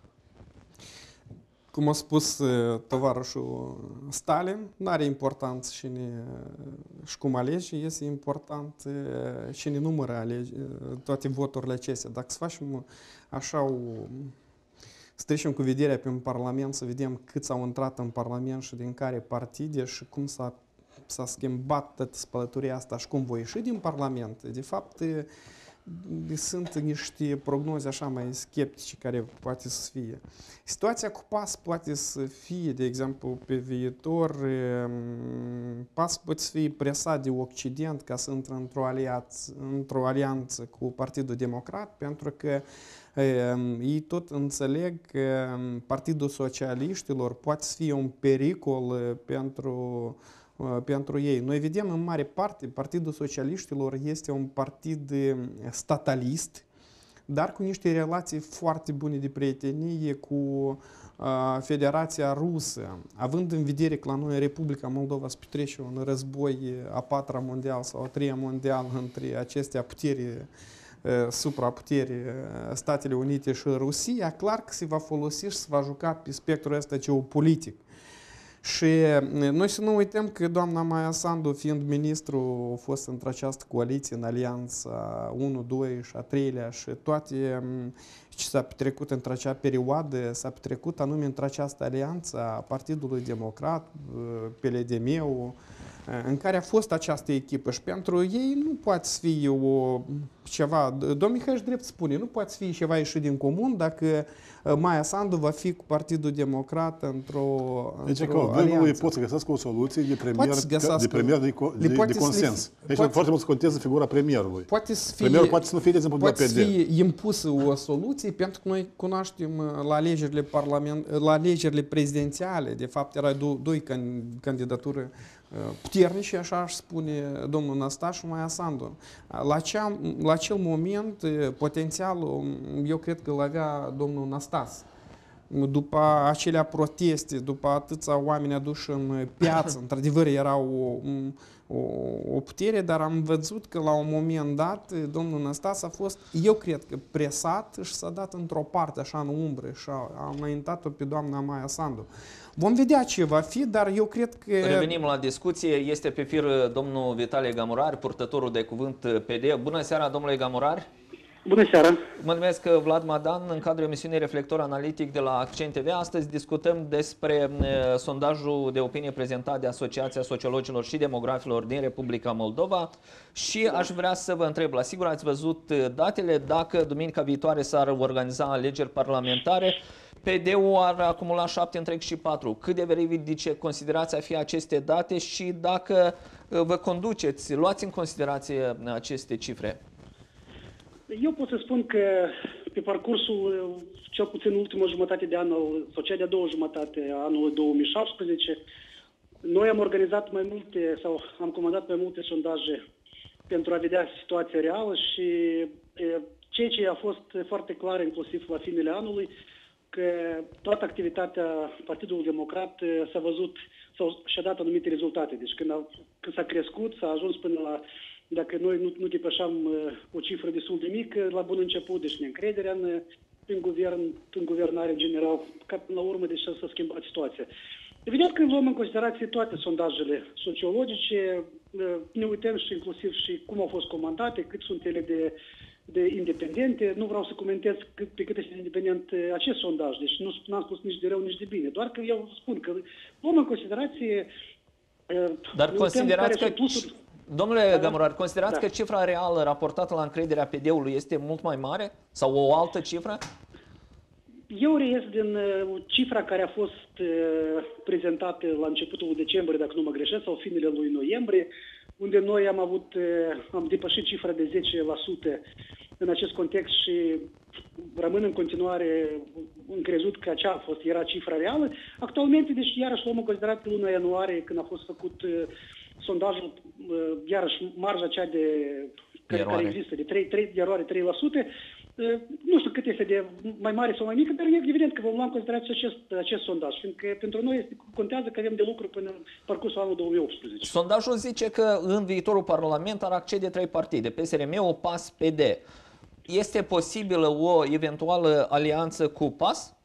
Cum a spus tovarășul Stalin, nu are importanță cine și cum alege, este important cine numără alege, toate voturile acestea. Dacă să facem așa o... să trecem cu vederea pe un parlament, să vedem câți au intrat în parlament și din care partide și cum s-a, s-a schimbat toată spălătoria asta și cum voi ieși din parlament. De fapt, sunt niște prognoze așa mai sceptice care poate să fie. Situația cu P A S poate să fie, de exemplu, pe viitor, P A S poate să fie presat de Occident ca să intre într-o alianță, într-o alianță cu Partidul Democrat, pentru că ei tot înțeleg că Partidul Socialiștilor poate să fie un pericol pentru pentru ei. Noi vedem în mare parte Partidul Socialiștilor este un partid statalist, dar cu niște relații foarte bune de prietenie cu uh, Federația Rusă, având în vedere că la noi Republica Moldova se petrece un război a patra mondial sau a treia mondial între acestea puteri, uh, supraputeri, uh, Statele Unite și Rusia, clar că se va folosi și se va juca pe spectrul ăsta geopolitic. Și noi să nu uităm că doamna Maia Sandu, fiind ministru, a fost într această coaliție, în alianța unu, doi și a treilea și toate ce s-a petrecut într acea perioadă, s-a petrecut anume într această alianță a Partidului Democrat, P L D M-ul, în care a fost această echipă și pentru ei nu poate să fie o, ceva, domnul Mihăieș drept spune, nu poate să fie ceva ieșit din comun dacă Maia Sandu va fi cu Partidul Democrat într-o
Deci
într
că guvernul ei pot să găsească o soluție de premier de, premier de, de, de consens. Deci poate, foarte mult să conteze figura premierului.
Poate să fie,
Premierul poate să nu fie, de exemplu, de la P D.
Poate să fie impusă o soluție, pentru că noi cunoaștem la alegerile, parlament, la alegerile prezidențiale, de fapt erau doi, doi candidaturi puternici, așa aș spune domnul Năstase și Maia Sandu. La, cea, la acel moment, potențialul, eu cred că îl avea domnul Năstase. După acelea proteste, după atâția oameni aduși în piață, într-adevăr era o, o, o putere, dar am văzut că la un moment dat domnul Năstase a fost, eu cred că presat și s-a dat într-o parte, așa în umbră, și a, a înaintat-o pe doamna Maia Sandu. Vom vedea ce va fi, dar eu cred că...
Revenim la discuție. Este pe fir domnul Vitalie Gamurar, purtătorul de cuvânt P D. Bună seara, domnule Gamurar!
Bună seara!
Mă numesc Vlad Madan, în cadrul emisiunii Reflector Analitic de la Accent T V. Astăzi discutăm despre e, sondajul de opinie prezentat de Asociația Sociologilor și Demografilor din Republica Moldova și aș vrea să vă întreb, la sigur ați văzut datele, dacă duminica viitoare s-ar organiza alegeri parlamentare, P D-ul ar acumula șapte virgulă patru. Cât de veridice considerați a fi aceste date și dacă vă conduceți, luați în considerație aceste cifre?
Eu pot să spun că pe parcursul, cel puțin ultima jumătate de an, sau cea de-a doua jumătate a anului două mii șaptesprezece, noi am organizat mai multe, sau am comandat mai multe sondaje pentru a vedea situația reală și ceea ce a fost foarte clar, inclusiv la finele anului, că toată activitatea Partidului Democrat s-a văzut sau și-a dat anumite rezultate. Deci când, a, când s-a crescut, s-a ajuns până la, dacă noi nu, nu depășeam o cifră destul de mică la bun început, deci neîncrederea în, în, guvern, în guvernare în general, ca până la urmă deci s-a schimbat situația. Evident, când luăm în considerație toate sondajele sociologice, ne uităm și inclusiv și cum au fost comandate, cât sunt ele de, de independente. Nu vreau să comentez cât, pe cât este independent acest sondaj, deci nu am spus nici de rău, nici de bine. Doar că eu spun că luăm în considerație...
Dar considerați că...
Plusuri...
Domnule
da,
Gamurar, considerați
da.
că cifra reală raportată la încrederea P D-ului este mult mai mare? Sau o altă cifră?
Eu reies din uh, cifra care a fost uh, prezentată la începutul decembrie, dacă nu mă greșesc, sau finele lui noiembrie, unde noi am avut, uh, am depășit cifra de zece la sută în acest context și rămân în continuare încrezut că acea a fost, era cifra reală. Actualmente, deci iarăși luăm în considerare pe luna ianuarie, când a fost făcut uh, sondajul, uh, iarăși marja cea de, care, care există, de trei, trei, de eroare trei la sută, nu știu cât este de mai mare sau mai mică, dar e evident că vom lua în considerație acest, acest sondaj, fiindcă pentru noi este, contează că avem de lucru până în parcursul anului două mii optsprezece.
Sondajul zice că în viitorul Parlament ar accede trei partide, P S R M, O P A S, P D. Este posibilă o eventuală alianță cu P A S?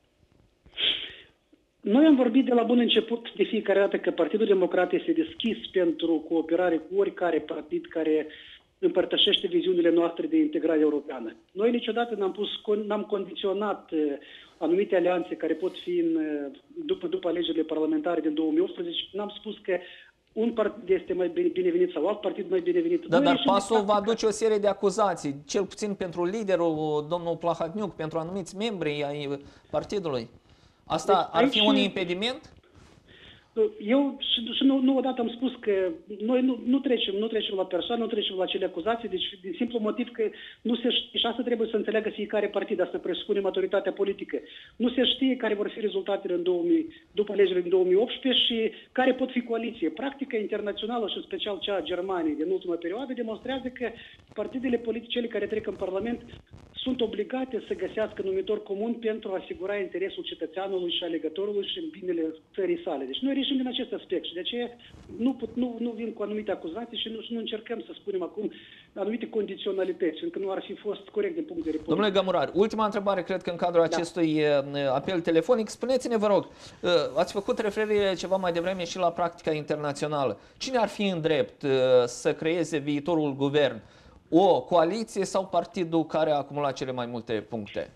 Noi am vorbit de la bun început de fiecare dată că Partidul Democrat este deschis pentru cooperare cu oricare partid care împărtășește viziunile noastre de integrare europeană. Noi niciodată n-am, pus, n-am condiționat uh, anumite alianțe care pot fi în, uh, după, după alegerile parlamentare din două mii optsprezece. N-am spus că un partid este mai binevenit sau alt partid mai binevenit.
Da, dar P A S-ul va aduce o serie de acuzații, cel puțin pentru liderul, domnul Plahotniuc, pentru anumiți membri ai partidului. Asta deci, ar fi un impediment?
Eu și, și nu, nu odată am spus că noi nu, nu, trecem, nu trecem la persoane, nu trecem la acele acuzații, deci din simplu motiv că nu se știe, și asta trebuie să înțeleagă fiecare partid, asta presupune maturitatea politică. Nu se știe care vor fi rezultatele în două mii, după alegerile din două mii optsprezece și care pot fi coaliție. Practica internațională și în special cea a Germaniei din ultima perioadă demonstrează că partidele politice care trec în Parlament sunt obligate să găsească numitor comun pentru a asigura interesul cetățeanului și alegătorului și în binele țării sale. Deci noi reșim din acest aspect și de aceea nu, put, nu, nu vin cu anumite acuzații și nu, și nu încercăm să spunem acum anumite condiționalități, pentru că nu ar fi fost corect din punct de vedere.
Domnule Gamurar, ultima întrebare, cred că în cadrul da. acestui apel telefonic. Spuneți-ne, vă rog, ați făcut referire ceva mai devreme și la practica internațională. Cine ar fi în drept să creeze viitorul guvern? O coaliție sau partidul care a acumulat cele mai multe puncte?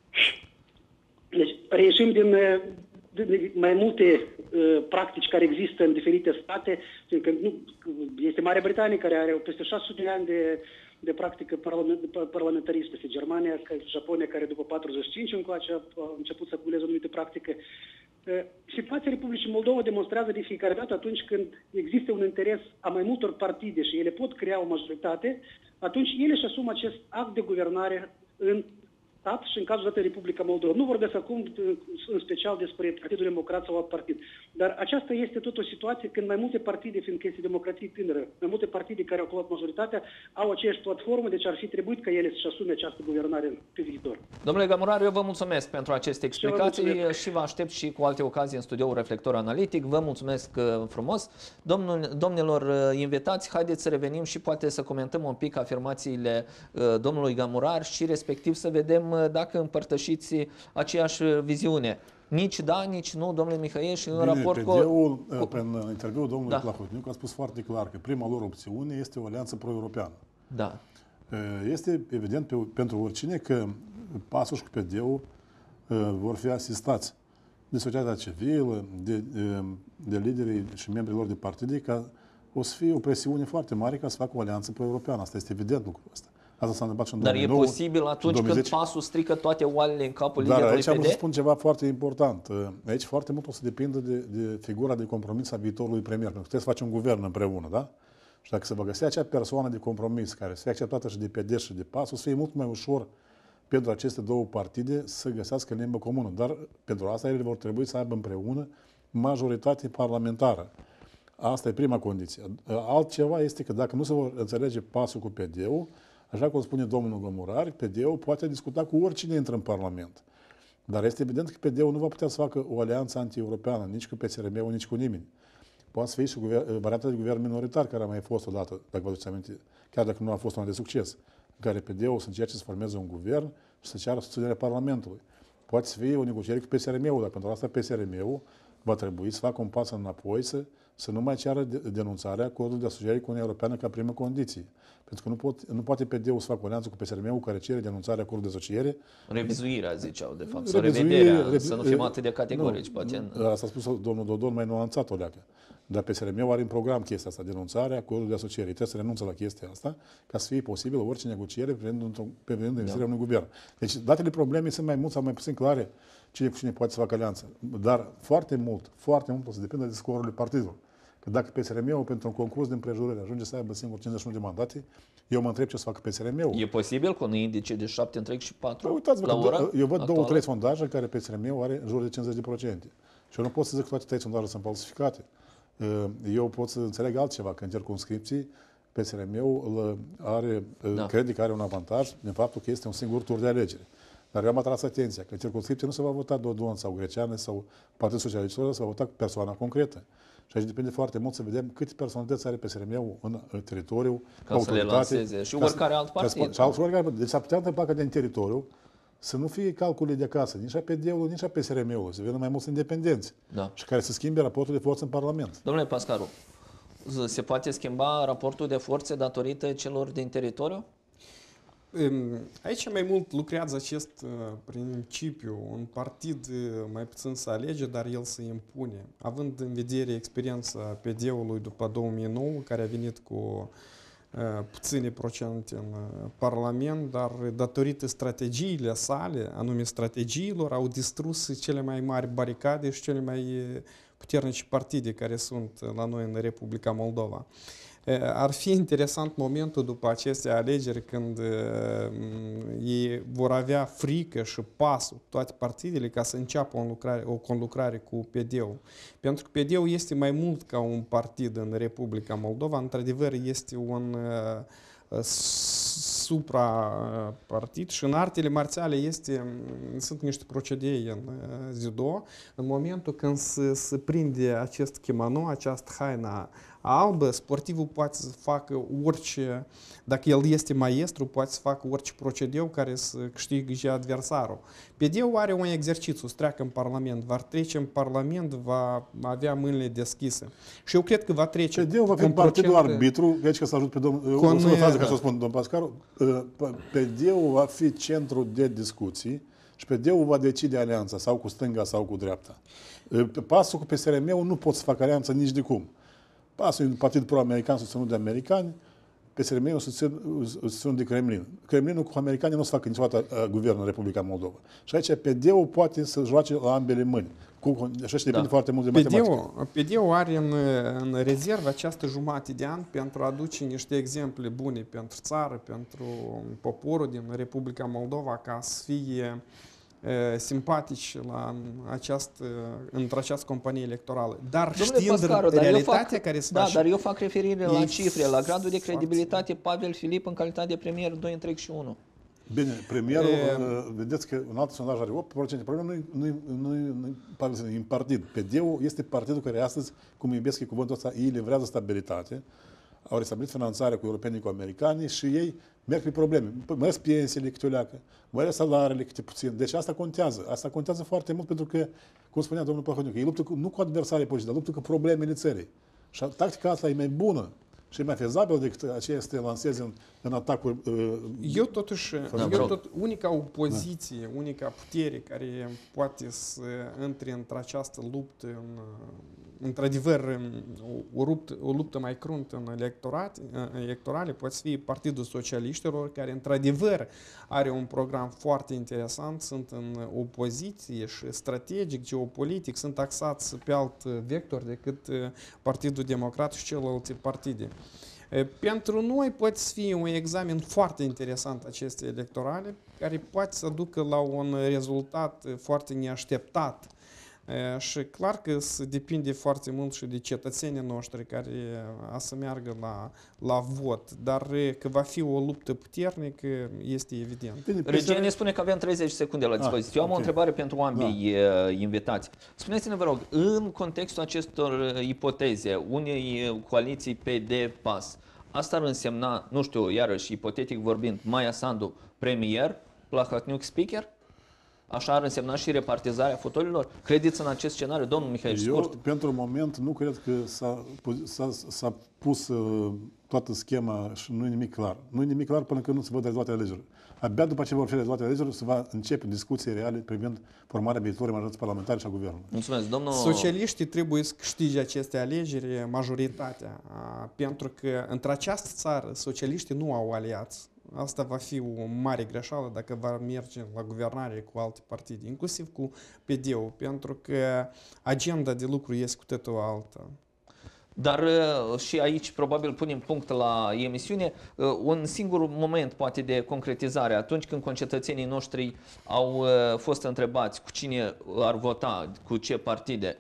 Deci, reieșim din, din mai multe uh, practici care există în diferite state, fiindcă nu, este Marea Britanie, care are peste șase sute de ani de, de practică parlamentaristă, este Germania, Japonia, care după patruzeci și cinci încoace a început să acumuleze o anumită practică. Uh, situația Republicii Moldova demonstrează de fiecare dată atunci când există un interes a mai multor partide și ele pot crea o majoritate, atunci ele își asumă acest act de guvernare în stat și în cazul dat Republica Moldova. Nu vorbesc acum în special despre Partidul Democrat sau alt partid, dar aceasta este tot o situație când mai multe partide, fiindcă este democrație tânără, mai multe partide care au luat majoritatea au aceeași platformă, deci ar fi trebuit ca ele să-și asume această guvernare pe viitor.
Domnule Gamurar, eu vă mulțumesc pentru aceste explicații vă și vă aștept și cu alte ocazii în studioul Reflector Analitic. Vă mulțumesc frumos. Domnul, domnilor invitați, haideți să revenim și poate să comentăm un pic afirmațiile domnului Gamurar și respectiv să vedem dacă împărtășiți aceeași viziune. Nici da, nici nu, domnule Mihai, și în
Bine,
raport cu...
cu... Prin interviul domnului da. Plahotniuc a spus foarte clar că prima lor opțiune este o alianță pro-europeană.
Da.
Este evident pe, pentru oricine că P A S-ul și P D-ul vor fi asistați de societatea civilă, de, de liderii și membrii lor de partide, ca o să fie o presiune foarte mare ca să facă o alianță pro-europeană. Asta este evident lucrul ăsta. Asta s-a întâmplat și în două mii nouă.
Dar e posibil atunci când P A S-ul strică toate oalele în capul
Dar
liderului
aici
P D?
am să spun ceva foarte important. Aici foarte mult o să depindă de, de figura de compromis a viitorului premier. Pentru că trebuie să facem un guvern împreună, da? Și dacă se va găsi acea persoană de compromis care să fie acceptată și de P D și de P A S, o să fie mult mai ușor pentru aceste două partide să găsească limbă comună. Dar pentru asta ele vor trebui să aibă împreună majoritate parlamentară. Asta e prima condiție. Altceva este că dacă nu se vor înțelege pasul cu P D-ul, așa cum spune domnul Gămurari, P D-ul poate discuta cu oricine intră în Parlament. Dar este evident că P D-ul nu va putea să facă o alianță anti-europeană, nici cu P S R M-ul, nici cu nimeni. Poate să fie și varianta de guvern minoritar, care a mai fost odată, dacă vă aduceți aminte, chiar dacă nu a fost una de succes, în care P D-ul să încerce să formeze un guvern și să ceară susținerea Parlamentului. Poate să fie o negociere cu P S R M-ul, dar pentru asta P S R M-ul va trebui să facă un pas înapoi, să, să nu mai ceară denunțarea acordului de asociere cu Uniunea Europeană ca primă condiție. Pentru că nu, pot, nu poate P D-ul să facă o alianță cu P S R M-ul care cere denunțarea acordului de asociere.
Revizuirea, ziceau, de fapt, sau revederea, revi... să nu fim atât de categorici, poate.
Asta a spus domnul Dodon mai nuanțat o leacă. Dar P S R M-ul are în program chestia asta, denunțarea acordului de asociere. Trebuie să renunță la chestia asta ca să fie posibil orice negociere privind înființarea da. unui guvern. Deci datele problemei sunt mai mult sau mai puțin clare cine cu cine poate să facă alianță. Dar foarte mult, foarte mult o să depinde de scorurile partidului. Că dacă P S R M-ul pentru un concurs de împrejurări ajunge să aibă singur cincizeci și unu de mandate, eu mă întreb ce o să facă P S R M-ul.
E posibil cu un indice de șapte întreg și patru?
Uitați-vă că eu văd actuală? două, trei sondaje în care P S R M-ul are în jur de cincizeci de procente. Și eu nu pot să zic că toate trei sondaje sunt falsificate. Eu pot să înțeleg altceva, că în circumscripții P S R M-ul are, da. crede că are un avantaj din faptul că este un singur tur de alegere. Dar eu am atras atenția că în circumscripție nu se va vota Dodon sau Greceane sau Partidul Socialistilor, se va vota persoana concretă. Și aici depinde foarte mult să vedem câte personalități are P S R M-ul în teritoriu,
ca să le lanseze și oricare alt partid.
Deci s-ar putea întâmpla că din teritoriu să nu fie calcule de acasă, nici a P D-ului, nici a P S R M-ului, să vină mai mulți independenți
da.
și care să schimbe raportul de forță în Parlament.
Domnule Pascaru, se poate schimba raportul de forțe datorită celor din teritoriu?
Aici mai mult lucrează acest principiu. Un partid mai puțin să alege, dar el se impune. Având în vedere experiența P D-ului după două mii nouă, care a venit cu puține procente în Parlament, dar datorită strategiile sale, anume strategiilor, au distrus cele mai mari baricade și cele mai puternice partide care sunt la noi în Republica Moldova. Ar fi interesant momentul după aceste alegeri când ei vor avea frică și pasul, toate partidele, ca să înceapă o, lucrare, o conlucrare cu P D-ul. Pentru că P D-ul este mai mult ca un partid în Republica Moldova, într-adevăr este un uh, suprapartid și în artele marțiale este, sunt niște procedee în uh, judo. În momentul când se, se prinde acest kimono, această haină albă, sportivul poate să facă orice, dacă el este maestru, poate să facă orice procedeu care să câștige adversarul. P D-ul are un exercițiu, să treacă în Parlament, va trece în Parlament, va avea mâinile deschise. Și eu cred că va trece.
P D-ul va fi partidul arbitru, aici că să ajut pe domnul, o să fază ca să spun domnul Pascaru, P D-ul va fi centru de discuții și P D-ul va decide alianța sau cu stânga sau cu dreapta. Pasul cu P S R M-ul nu pot să facă alianță nici de cum. Pasul e un partid pro-american susținut de americani, P S R M-ul susținut de Kremlin. Kremlinul cu americanii nu o să facă niciodată guvernul în Republica Moldova. Și aici P D-ul poate să joace la ambele mâini. Cu, așa și depinde da. foarte mult de matematică.
P D-ul are în, în rezervă această jumătate de an pentru a aduce niște exemple bune pentru țară, pentru poporul din Republica Moldova, ca să fie simpatici la această, într-această companie electorală. Dar
Domnule
știind
Pascaru,
realitatea
dar fac,
care se
da,
face...
dar eu fac referire la cifre, la gradul de
foarte...
credibilitate Pavel Filip în calitate de premier doi întreg și unu.
Bine, premierul, e... vedeți că un alt sondaj are opt procente. Problema nu e nu, nu, nu, în partid. P D-ul este partidul care astăzi, cum iubesc e cuvântul ăsta, ei livrează stabilitate, au restabilit finanțarea cu europenii, cu americanii și ei merg pe probleme. Măresc pensiile câte o leacă, măresc salariile câte puțin. Deci asta contează. Asta contează foarte mult pentru că, cum spunea domnul Pahoniuc, ei luptă cu, nu cu adversarii politici, dar luptă cu problemele țării. Și tactica asta e mai bună și e mai fezabil decât aceea să te lansezi în, în atacuri. Uh,
eu totuși, eu tot, unica opoziție, da. unica putere care poate să intre într-această luptă, în, într-adevăr, o, o, luptă, o luptă mai cruntă în electorale, poate să fie Partidul Socialiștilor, care într-adevăr are un program foarte interesant, sunt în opoziție și strategic, geopolitic, sunt axați pe alt vector decât Partidul Democrat și celelalte partide. Pentru noi poate fi un examen foarte interesant aceste electorale, care poate să ducă la un rezultat foarte neașteptat. Și clar că se depinde foarte mult și de cetățenii noștri care a să meargă la, la vot, dar că va fi o luptă puternică este evident.
Regia ne spune că avem treizeci secunde la dispoziție. Eu am okay. o întrebare pentru ambii da. invitați. Spuneți-ne, vă rog, în contextul acestor ipoteze, unei coaliții P D-P A S, asta ar însemna, nu știu, iarăși, ipotetic vorbind, Maia Sandu premier, Plahotniuc speaker? Așa ar însemna și repartizarea fotolilor? Credeți în acest scenariu, domnul Mihail, scurt?
Eu, pentru moment, nu cred că s-a pus uh, toată schema și nu e nimic clar. Nu e nimic clar până când nu se văd rezultatele alegerilor. Abia după ce vor fi rezultatele alegerilor, se va începe discuții reale privind formarea viitorii majorități parlamentare și a guvernului.
Mulțumesc, domnul...
Socialiștii trebuie să câștige aceste alegeri, majoritatea, pentru că într această țară socialiștii nu au aliați. Asta va fi o mare greșeală dacă va merge la guvernare cu alte partide, inclusiv cu P D-ul, pentru că agenda de lucru este cu totul alta.
Dar și aici probabil punem punct la emisiune, un singur moment poate de concretizare, atunci când concetățenii noștri au fost întrebați cu cine ar vota, cu ce partide.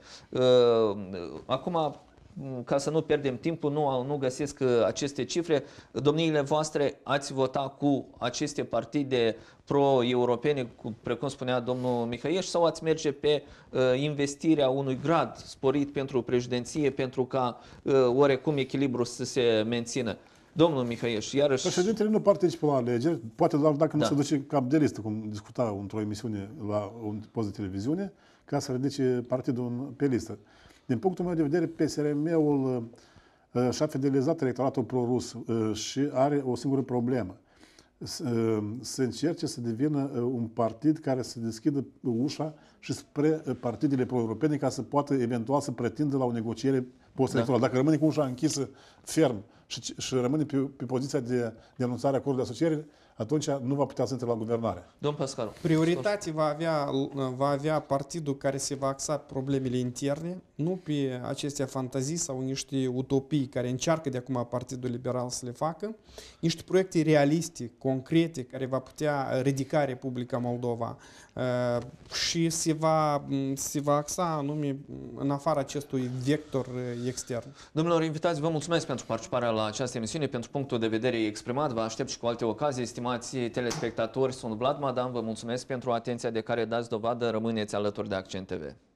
Acum, ca să nu pierdem timpul, nu, nu găsesc aceste cifre. Domniile voastre ați vota cu aceste partide pro-europene, precum spunea domnul Mihăieș, sau ați merge pe uh, investirea unui grad sporit pentru președinție, pentru ca uh, oarecum echilibru să se mențină? Domnul Mihăieș, iarăși...
Președintele nu participă la alegeri, poate doar dacă
da.
nu se duce cap de listă, cum discuta într-o emisiune la un post de televiziune, ca să ridice partidul pe listă. Din punctul meu de vedere, P S R M-ul uh, și-a fidelizat electoratul pro-rus uh, și are o singură problemă. Uh, să încerce să devină uh, un partid care să deschidă ușa și spre uh, partidele pro-europene ca să poată eventual să pretindă la o negociere post-electorală. Da. Dacă rămâne cu ușa închisă ferm și, și rămâne pe, pe poziția de denunțare a acordului de asociere, atunci nu va putea să intre la guvernare.
Domn Pascaru.
Prioritate va avea, va avea partidul care se va axa problemele interne, nu pe acestea fantazii sau niște utopii care încearcă de acum Partidul Liberal să le facă, niște proiecte realiste, concrete, care va putea ridica Republica Moldova uh, și se va, se va axa anume în afara acestui vector extern.
Domnilor invitați, vă mulțumesc pentru participarea la această emisiune, pentru punctul de vedere exprimat. Vă aștept și cu alte ocazii. Stimați telespectatori, sunt Vlad Madan, vă mulțumesc pentru atenția de care dați dovadă. Rămâneți alături de Accent T V.